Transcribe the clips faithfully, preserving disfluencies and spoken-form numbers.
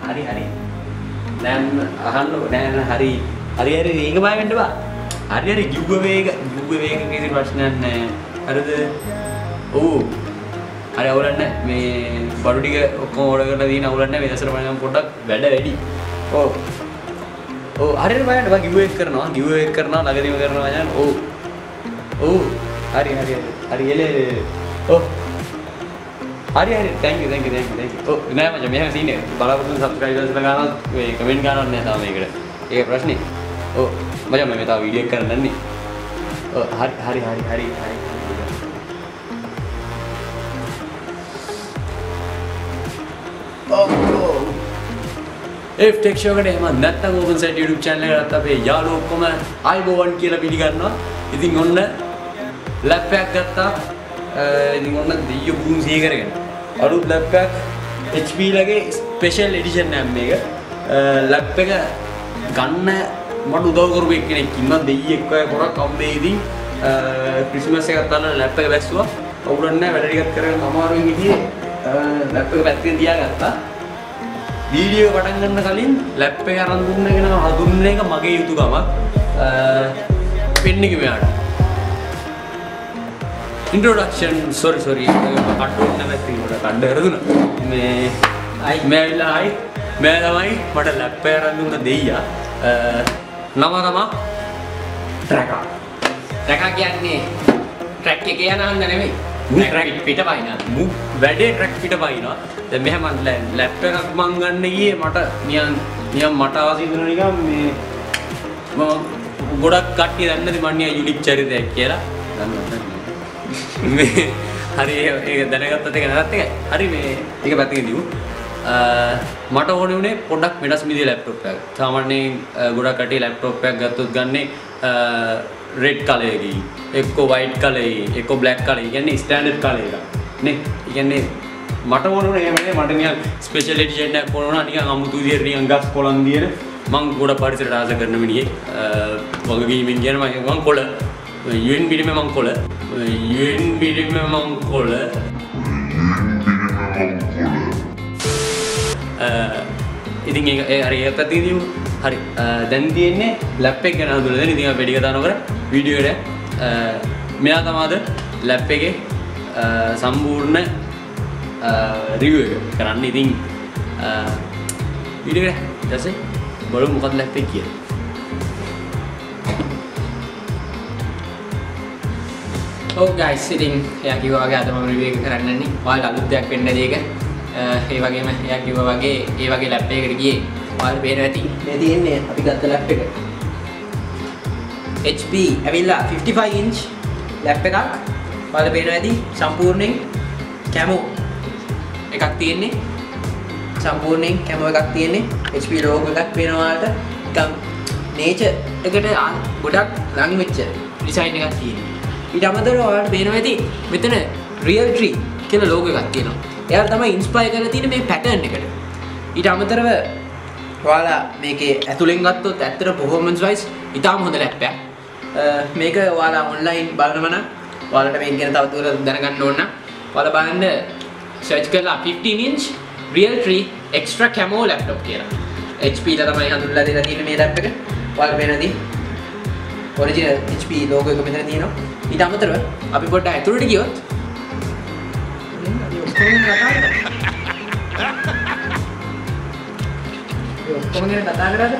hari hari. Dan ahan lo dan hari hari hari ini kemana kan coba? Hari hari juga vega juga vega kisi pasnan ada tu. Oh. Hari awalnya me baru tiga kau orang kena di awalnya me dasar mana produk beda ready. Oh. Oh, hari ni mana bagi giveaway करना, giveaway करना, लगा दी करना macam. Oh. Oh. Hari hari hari ये Oh. Hari hari thank you thank you thank you thank you. Oh, नहीं macam मैं sini. बाला पतन subscribers लगाना, वे comment करना नहीं था मैं इकड़े. ये प्रश्न नहीं. Oh, macam मैं ताऊ video करना नहीं. Oh, hari hari hari hari hari. Oh. If tech show करें हम नत्ता ओपन सेट YouTube channel का तब ये यार लोग को मैं आई बोवन की ला वीडियो करना इतनी गन्ना लैपटॉप करता इतनी गन्ना दियो बूम सी करेंगे और उस लैपटॉप H P लगे स्पेशल एडिशन है मेगा लैपटॉप का गन्ना मत उदाव करो एक ने किन्ना दियो एक का पूरा कम दे दी क्रिसमस से करता ना लैपटॉप बैक्स हुआ और उन्होंने बैटरी का करेंगे हमारे इनकी लैपटॉप बैटरी दिया करता वीडियो पटन करने कालीन लैपटॉप का रंग दूँने के ना दूँने का मगे यूट्यूब का मग पेन्नी की में आड़ा introduction sorry sorry कार्टून ने मैं तीन बड़ा कार्ड कर दूँ ना मैं आई मैं इला आई मैं दमाई बड़ा लैपटॉप का रंग दूँने दे या नवा दमा ट्रैका ट्रैका क्या नहीं ट्रैक के क्या ना अंदर में ट्रैक पीटा पाई ना मुँह बैठे ट्रैक पीटा पाई ना जब मैं मान ले लैपटॉप का मांगन नहीं है मटा नियां नियां मटा आसी तो नहीं का मैं गोड़ा काट के रहने दी मानिया यूनिक चरित्र है क्या मैं हरी एक दने का तत्ते क्या रहते हैं हरी मैं एक बात नहीं दियो मटा होने उन्हें प्रोडक्ट मेरा स्मिदी लैपटॉप पे था हमारे गोड़ा काटी लैपटॉप पे गत्तु गन्ने रेड कलर की एक को वाइट कलर एक को ब्लैक कलर यानी स्टैंडर्ड कलर का नहीं यानी मटा होने उन्हें मैंने मटा निया स्पेशल एडिशन है कोरोना निया हम तू दियर निया गस कोलन दियर मंग गोड़ा पार्टी से डांस करने में नहीं है वहाँ की मिंग यार मंग मंग कोला यूएन बीडी में मंग कोला यूएन बीडी में मंग कोला ඉතින් ඒක හරි ඒකත් තියෙන්නේ හරි දැන් තියෙන්නේ ලැප් එක ගැන හඳුනලා දෙන්න. ඉතින් අපි වැඩි කතා නොකර වීඩියෝ එකට මෙයා තමයි ලැප් එකේ සම්පූර්ණ රිවිව් එක කරන්න. ඉතින් වීඩියෝ එක ඊටසේ බලමු මොකක්ද ලැප් එක කියලා. Oh guys, ඉතින් එයා කිව්වා වගේ අද මම රිවිව් එක කරන්න යන්නේ. ඔයාලට අලුත් දෙයක් වෙන්න දෙයක ඒ වගේම එයා කිව්වා වගේ ඒ වගේ ලැප් එකකට ගියේ ඔයාලට පේනවා ඇති මේ තියෙන්නේ අපි ගත්ත ලැප් එක H P ඇවිල්ලා fifty-five inch ලැප් එකක් ඔයාලට පේනවා ඇති සම්පූර්ණයෙන් කැමෝ එකක් තියෙන්නේ සම්පූර්ණයෙන් කැමෝ එකක් තියෙන්නේ H P logo එකක් පේනවා ඔයාලට නිකන් nature එකට ගොඩක් ලඟ වෙච්ච ඩිසයින් එකක් තියෙනවා ඊට අමතරව ඔයාලට පේනවා ඇති මෙතන real tree කියලා logo එකක් තියෙනවා එයාලා තමයි ඉන්ස්පයර් කරලා තියෙන්නේ මේ පැටර්න් එකට. ඊට අමතරව ඔයාලා මේකේ ඇතුලෙන් ගත්තොත් ඇත්තට performance wise ඉතාම හොඳ ලැප් එකක්. මේක ඔයාලා online බලනවා නම් ඔයාලට මේක ගැන තව දුරට දැනගන්න ඕන නම් ඔයාලා බලන්න search කරලා fifteen inch real tree extra camo laptop කියලා. H P ලා තමයි හඳුන්වලා දෙලා තියෙන්නේ මේ ලැප් එක. ඔයාලා වෙනදී original H P logo එක මෙතන තියෙනවා. ඊට අමතරව අපි පොඩ්ඩක් ඇතුළට ගියොත් කොහොමද කතා කරන්නේ?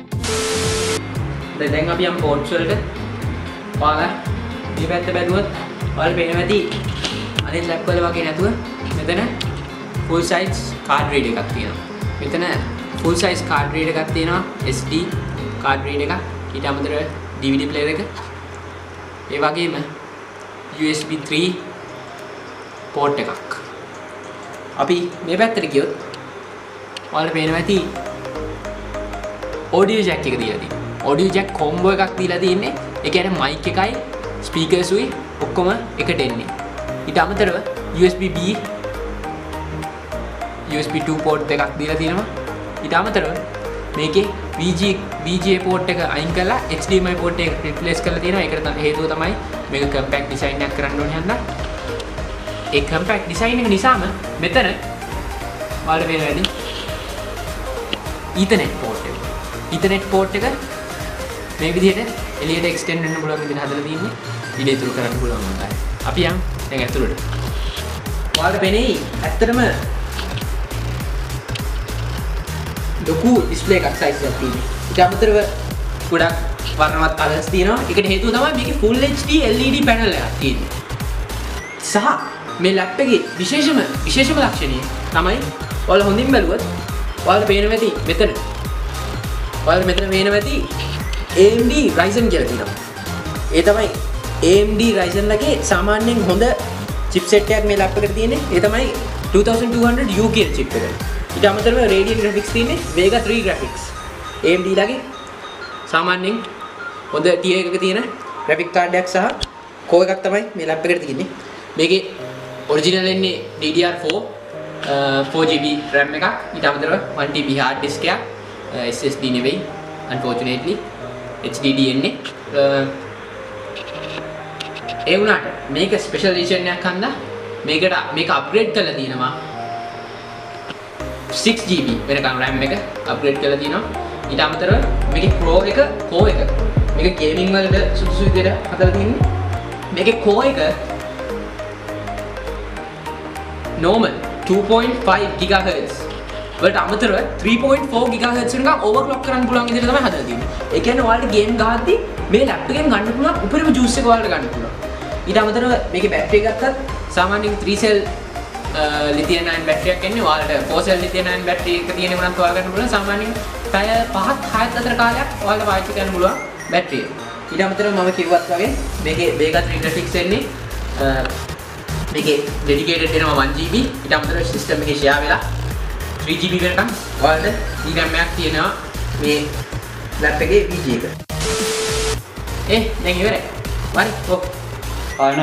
දැන් අපි යම් පෝට්ස් වලට ඔයාලා මේ පැත්ත බැලුවොත් ඔයාලා පේනවා ඇති අනිත් ලැප් වල වගේ නැතුව මෙතන full size card reader එකක් තියෙනවා. මෙතන full size card reader එකක් තියෙනවා S D card reader එකක්. ඊට අමතරව D V D player එක. ඒ වගේම U S B three port එකක්. අපි මේ පැත්තට ගියොත් ඔයාලට පේනවා ඇති audio jack එක දීලා තියෙනවා. audio jack combo එකක් දීලා තියෙන්නේ. ඒ කියන්නේ mic එකයි speakers උයි ඔක්කොම එකට එන්නේ. ඊට අමතරව U S B B U S B two port එකක් දීලා තියෙනවා. ඊට අමතරව මේකේ V G V G A port එක අයින් කරලා H D M I port එක replace කරලා තියෙනවා. ඒකට තමයි හේතුව තමයි මේක compact design එකක් කරන්න ඕනේ හන්දා. ඒ compact design එක නිසාම මෙතන ඔයාලට පේනවා ඇති Ethernet port එක. Ethernet port එක මේ විදිහට එළියට extend වෙන්න පුළුවන් විදිහට හදලා තියෙන්නේ. ඊට ඉතුරු කරන්න පුළුවන් මොකක්ද? අපි යන් දැන් ඇතුළට. ඔයාලට පෙනෙයි ඇත්තටම ලොකු display එකක් size එකක් තියෙන්නේ. ඊට අමතරව ගොඩක් වර්ණවත් colours තියෙනවා. ඒකට හේතුව තමයි මේකේ full H D L E D panel එකක් තියෙන්නේ. සහ මේ ලැප් එකේ විශේෂම විශේෂම ලක්ෂණය තමයි ඔයාලා හොඳින් බැලුවොත් ඔයාලට පේනවා ඇති මෙතන. ඔයාලට මෙතන පේනවා ඇති A M D Ryzen කියලා තියෙනවා. ඒ තමයි A M D Ryzen ලගේ සාමාන්‍යයෙන් හොඳ chipset එකක් මේ ලැප් එකට තියෙන්නේ. ඒ තමයි twenty-two hundred U කියන chip එක. ඊට අමතරව Radeon graphics තියෙන්නේ Vega three graphics. A M D ලගේ සාමාන්‍යයෙන් හොඳ tier එකක තියෙන graphic card එකක් සහ core එකක් තමයි මේ ලැප් එකට තියෙන්නේ. මේකේ ඔරිජිනල් එන්නේ D D R four uh, four G B RAM එකක්. ඊට අමතරව one T B hard disk එකක්. uh, S S D නෙවෙයි unfortunately H D D එන්නේ. uh, ඒ වුණාට මේක ස්පෙෂල් එඩිෂන් එකක් හන්දා මේකට මේක අප්ග්‍රේඩ් කරලා තියෙනවා six G B වෙනකන් RAM එක අප්ග්‍රේඩ් කරලා තියෙනවා. ඊට අමතරව මේකේ Pro එක core එක මේක ගේමින් වලට සුදුසු විදිහට හදලා තියෙන්නේ. මේකේ core එක normal two point five gigahertz වලට අමතරව three point four gigahertz වෙනකම් overclock කරන්න පුළුවන් විදිහට තමයි හදලා තියෙන්නේ. ඒ කියන්නේ ඔයාලට ගේම් ගහද්දි මේ ලැප් එකෙන් ගන්න පුළුවන් උපරිම ජූස් එක ඔයාලට ගන්න පුළුවන්. ඊට අමතරව මේකේ බැටරි ගත්තත් සාමාන්‍යයෙන් three cell lithium ion battery එකක් එන්නේ. ඔයාලට four cell lithium ion battery එක තියෙන උනත් ඔයාලා ගන්න පුළුවන්. සාමාන්‍යයෙන් පැය පහක් හයත් අතර කාලයක් ඔයාලට පාවිච්චි කරන්න පුළුවන් බැටරිය. ඊට අමතරව මම කිව්වත් වගේ මේකේ Vega three graphics එන්නේ මේකේ dedicated වෙනවා one G B. ඊට අමතරව system එකේ share වෙලා three G B වෙනකම් ඔයාලට D RAM එකක් තියෙනවා මේ ලැප් එකේ V G එක. ඒ දැන් ඉවරයි. හරි. ඔව්. ආනයි.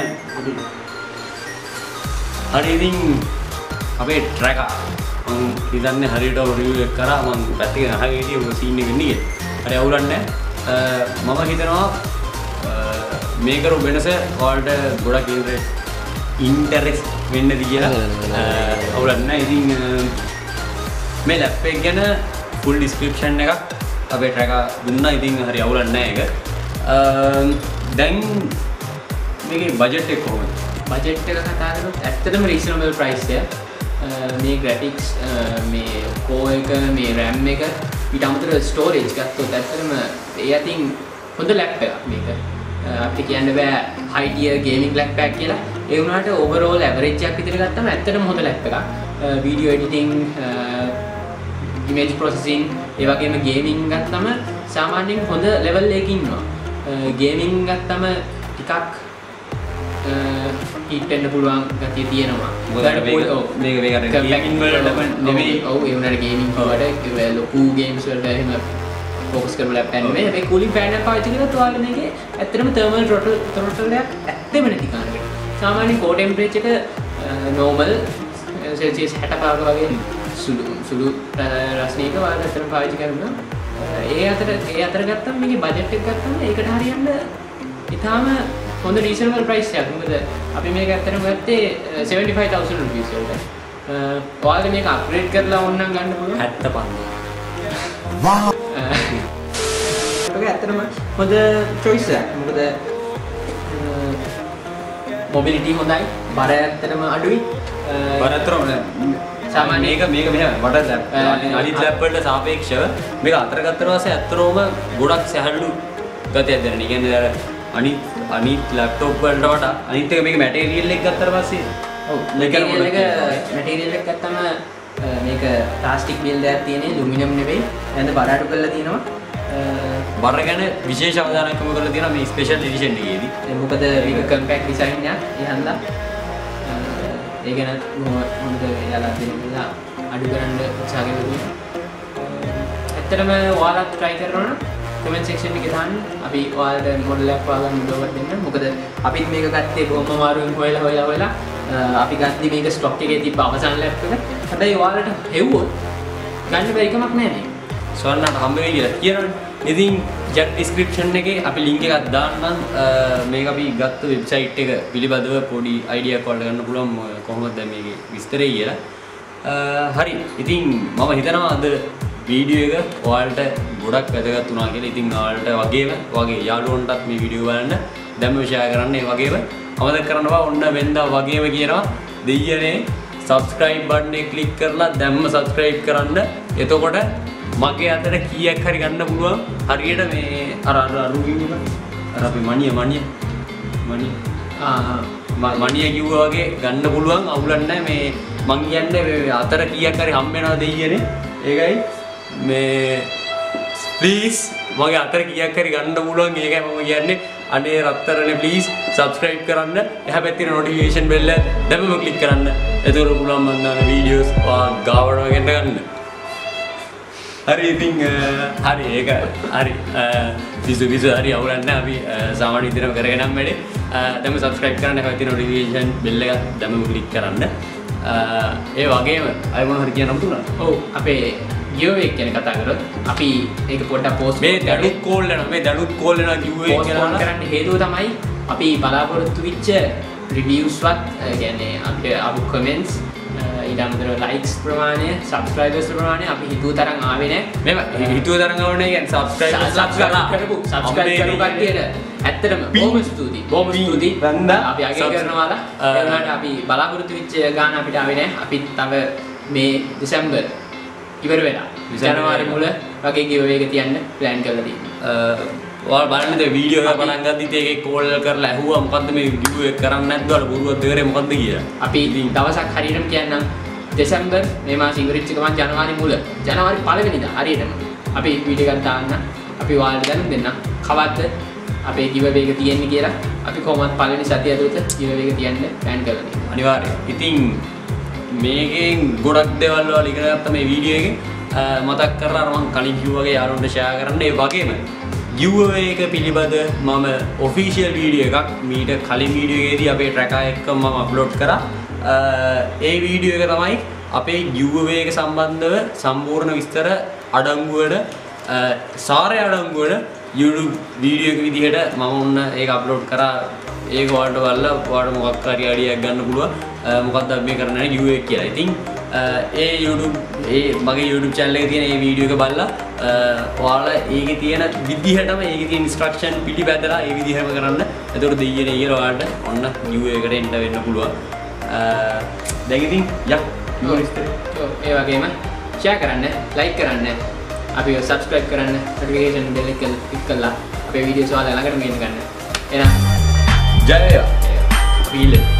හරි ඉතින් අපේ tracker මම හිතන්නේ හරියට review එක කරා මම පැත්තකින් අහගෙන හිටියේ ඔය scene එක ඉන්නේ කියලා. හරි අවුලක් නැහැ. මම හිතනවා මේක රු වෙනස ඔයාලට ගොඩක් ඉන්ටරෙස්ට් වෙන්න දී කියලා. අවුලක් නැහැ. ඉතින් මේ ලැප් එක ගැන full description එකක් අපේ tracker දුන්නා. ඉතින් හරි අවුලක් නැහැ ඒක. දැන් මේකේ බජට් එක කොහොමද? බජට් එක කතා කරොත් ඇත්තටම රීසනබල් ප්‍රයිස් එක. මේ graphics මේ core එක මේ RAM එක ඊට අමතරව storage ගත්තොත් ඇත්තටම ඒ අතින් හොඳ ලැප් එකක් මේක. අපිට කියන්න බෑ high tier gaming ලැප් එකක් කියලා. ඒ වුණාට overall average එකක් විතර ගත්තම ඇත්තටම හොඳ ලැප් එකක්. video editing image processing ඒ වගේම gaming ගත්තම සාමාන්‍යයෙන් හොඳ level එකකින් ඉන්නවා. gaming ගත්තම ටිකක් හිට වෙන්න පුළුවන් ගතිය තියෙනවා. මොකද මේක මේක මේක ගේමින් වලට නෙමෙයි. ඔව් ඒ වුණාට ගේමින් වලට ලොකු ගේම්ස් වලට එහෙම ફોකස් කරලා ලැප් එකක් නෙමෙයි. මේ කූලින් ෆෑන් එකක් පාවිච්චි කරලා ඔයාලා මේකේ ඇත්තටම thermal throttle throttle එකක් ඇත්තෙම නැති කාරණයක්. සාමාන්‍ය core temperature එක normal celsius sixty five වගේ සුළු සුළු රස්නයක ඔයාලා ඇත්තටම පාවිච්චි කරනවා. ඒ අතර ඒ අතර ගත්තම මේකේ බජට් එක ගත්තම ඒකට හරියන්න ඊටාම හොඳ රීසනබල් ප්‍රයිස් එකක්. මොකද අපි මේක ඇත්තටම ගත්තේ seventy-five thousand rupees වලට. ඔයාලා මේක අප්ග්‍රේඩ් කරලා ඕනනම් ගන්න පුළුවන් seventy-five. වාව්. ඒක ඇත්තටම හොඳ choice එකක්. මොකද මොබිලිටි හොඳයි. බර ඇත්තටම අඩුයි. බර ඇත්තටම සාමාන්‍ය මේක මේක මෙහෙම වඩා ලැප් අනිත් ලැප් වලට සාපේක්ෂව මේක අතර ගත්තට පස්සේ ඇත්තටම ගොඩක් සැහැල්ලු ගතියක් දැනෙන. ඒ කියන්නේ අර අනිත් අනිත් ලැප්ටොප් වලට වඩා අනිත් එක මේක මැටීරියල් එක ගත්තට පස්සේ ඔව් මැටීරියල් එක මැටීරියල් එක ගත්තම මේක ප්ලාස්ටික් බිල්ඩ් එකක් තියෙන්නේ ඇලුමිනියම් නෙවෙයි. එහෙනම් බර අඩු කරලා තියෙනවා. බර ගැන විශේෂ අවධානයක් යොමු කරලා තියෙනවා මේ ස්පෙෂල් එඩිෂන් එකේදී. මොකද මේක කම්පැක්ට් ඩිසයින් එකක්. ඒ හන්දා ඒ ගැන මොකද එයාලා දෙන්නා අඩු කරන්න උත්සාහ කරනවා. ඇත්තටම ඔයාලා try කරනවා නම් comment section එකේ දාන්න. අපි ඔයාලට මොඩල් එකක් හොයාගන්න උදව්වක් දෙන්න. මොකද අපිත් මේක ගත්තේ බොම්ම මාරුවෙන් හොයලා හොයලා හොයලා අපි ගත්තේ මේක ස්ටොක් එකේ තිබ්බ අවසන් ලැප් එක. හැබැයි ඔයාලට හෙව්වොත් ගන්න බැරි කමක් නැහැ මේක. සොයන්නට හම්බ වෙයි කියලා කියනවනේ. ඉතින් chat description එකේ අපි link එකක් දාන්නම්. මේක අපි ගත්ත website එක පිළිබඳව පොඩි idea එකක් ගන්න පුළුවන් කොහොමද මේකේ විස්තරය කියලා. හරි. ඉතින් මම හිතනවා අද වීඩියෝ එක ඔයාලට ගොඩක් වැදගත් වුණා කියලා. ඉතින් ඔයාලට වගේම වගේ යාළුවන්ටත් මේ වීඩියෝ බලන්න දැම්ම ෂෙයා කරන්න. ඒ වගේම අමතක කරන්න බා ඔන්න වෙන්දා වගේම කියනවා දෙයියනේ subscribe button එක click කරලා දැම්ම subscribe කරන්න. එතකොට මගේ අතට කීයක් හරි ගන්න පුළුවන්. හරියට මේ අර අර අරු කිව්වද? අර අපි මණිය මණිය මණිය ආ මණිය කිව්වා වගේ ගන්න පුළුවන්. අවුලක් නැහැ. මේ මං කියන්නේ මේ අතර කීයක් හරි හම්බ වෙනවා දෙයියනේ. ඒකයි මේ please මගේ අතර කීයක් හරි ගන්න පුළුවන්. ඒකයි මම කියන්නේ. අනේ රත්තරනේ please subscribe කරන්න. එහා පැත්තේ notification bell එක දැම්මම click කරන්න. එතකොට පුළුවන් මම දාන videos ගාවට වගෙන්න ගන්න. හරි ඉතින් හරි ඒක හරි විසු විසු හරි අවුලක් නැහැ. අපි සාමාන්‍ය විදිහටම කරගෙන යන්න වැඩේ. දැම්ම subscribe කරන්න. එහා පැත්තේ notification bell එක දැම්මම click කරන්න. ඒ වගේම අය මොන හරි කියන්න අමුතුණා. ඔව් අපේ giveaway එක ගැන කතා කරොත් අපි ඒක පොඩ්ඩක් post මේ දඩුත් call වෙනවා. මේ දඩුත් call වෙනවා giveaway කියලා කරන්න හේතුව තමයි අපි බලාපොරොත්තු වෙච්ච reviews වත් කියන්නේ අපේ අමු comments ඊළඟට likes ප්‍රමාණය subscribers ප්‍රමාණය අපි හිතුව තරම් ආවේ නැහැ. මේ හිතුව තරම් ආවේ නැහැ කියන්නේ subscribers subscribe කරපු subscribe කරපු කට්ටියට ඇත්තටම බොහොම ස්තුතියි. බොහොම ස්තුතියි. අපි අගය කරනවාලා. ඒ වුණාට අපි බලාපොරොත්තු වෙච්ච ගාන අපිට ආවේ නැහැ. අපි තව මේ දෙසැම්බර් ඉවර වෙලා ජනවාරි මුල වගේ giveaway එක තියන්න plan කරලා තියෙනවා. ඔයාලා බලන්න මේ වීඩියෝ එක පටන් ගද්දිත් ඒකේ කෝල් කරලා ඇහුවා මොකද්ද මේ giveaway එක කරන්නේ නැද්ද වල බොරුවක් දෙකේ මොකද්ද කියලා. අපි දවසක් හරියටම කියන්නම් දෙසැම්බර් මේ මාසේ ඉවරෙච්ච ගමන් ජනවාරි මුල ජනවාරි පළවෙනිදා හරියටම අපි වීඩියෝ එකක් දාන්න. අපි ඔයාලට දැනුම් දෙන්න කවද්ද අපේ giveaway එක තියෙන්නේ කියලා. අපි කොහොමද පළවෙනි සතිය ඇතුළත giveaway එක තියන්න plan කරලා තියෙනවා. අනිවාර්යයෙන්. ඉතින් මේකෙන් ගොඩක් දේවල් වල ඉගෙන ගත්ත මේ වීඩියෝ එකෙන් මතක් කරලා මම කලින් කිව්වා වගේ යාළුවන්ට ෂෙයා කරන්න. ඒ වගේම giveaway එක පිළිබඳ මම official වීඩියෝ එකක් මීට කලින් වීඩියෝ එකේදී අපේ tracker එක මම අප්ලෝඩ් කරා. ඒ වීඩියෝ එක තමයි අපේ giveaway එක සම්බන්ධව සම්පූර්ණ විස්තර අඩංගුවට සාරය අඩංගුවට YouTube වීඩියෝ එක විදිහට මම ඔන්න ඒක අප්ලෝඩ් කරා. ඒක ඔයාලට බලලා ඔයාලට මොකක් හරි අයිඩියක් ගන්න පුළුවන්. මොකක්ද අපි මේ කරන්නේ giveaway කියලා. ඉතින් ඒ YouTube ඒ මගේ YouTube channel එකේ තියෙන මේ වීඩියෝ එක බලලා ඔයාලා ඒකේ තියෙන විදිහටම ඒකේ තියෙන instruction පිළිපැදලා ඒ විදිහම කරන්න. එතකොට දෙයියනේ කියලා ඔයාලට ඔන්න giveaway එකට එන්න වෙන්න පුළුවන්. දැන් ඉතින් යක් ඒ වගේම share කරන්න, like කරන්න, අපිව subscribe කරන්න, notification bell එක click කරලා අපේ වීඩියෝස් ඔයාලා ළඟට ගෙන්න ගන්න. එහෙනම් ජය වේවා. feel it.